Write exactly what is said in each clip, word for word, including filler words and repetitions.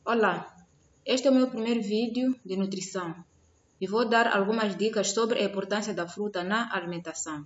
Olá, este é o meu primeiro vídeo de nutrição e vou dar algumas dicas sobre a importância da fruta na alimentação.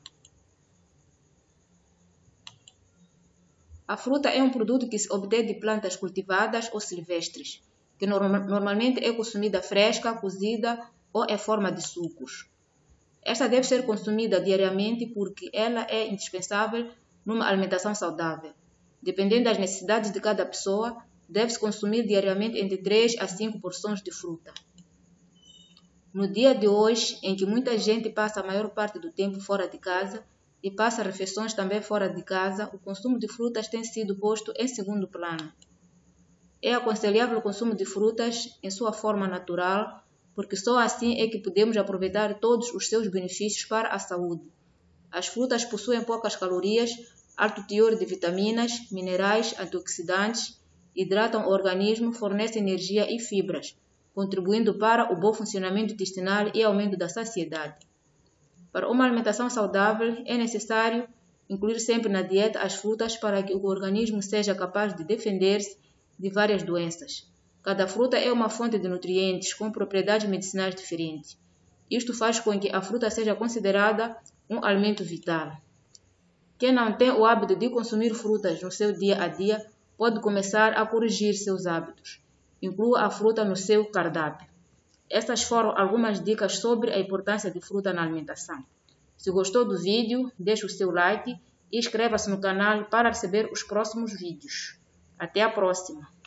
A fruta é um produto que se obtém de plantas cultivadas ou silvestres, que normalmente é consumida fresca, cozida ou em forma de sucos. Esta deve ser consumida diariamente porque ela é indispensável numa alimentação saudável. Dependendo das necessidades de cada pessoa, deve-se consumir diariamente entre três a cinco porções de fruta. No dia de hoje, em que muita gente passa a maior parte do tempo fora de casa e passa refeições também fora de casa, o consumo de frutas tem sido posto em segundo plano. É aconselhável o consumo de frutas em sua forma natural, porque só assim é que podemos aproveitar todos os seus benefícios para a saúde. As frutas possuem poucas calorias, alto teor de vitaminas, minerais, antioxidantes, hidratam o organismo, fornecem energia e fibras, contribuindo para o bom funcionamento intestinal e aumento da saciedade. Para uma alimentação saudável, é necessário incluir sempre na dieta as frutas para que o organismo seja capaz de defender-se de várias doenças. Cada fruta é uma fonte de nutrientes com propriedades medicinais diferentes. Isto faz com que a fruta seja considerada um alimento vital. Quem não tem o hábito de consumir frutas no seu dia a dia pode começar a corrigir seus hábitos. Inclua a fruta no seu cardápio. Estas foram algumas dicas sobre a importância de fruta na alimentação. Se gostou do vídeo, deixe o seu like e inscreva-se no canal para receber os próximos vídeos. Até a próxima!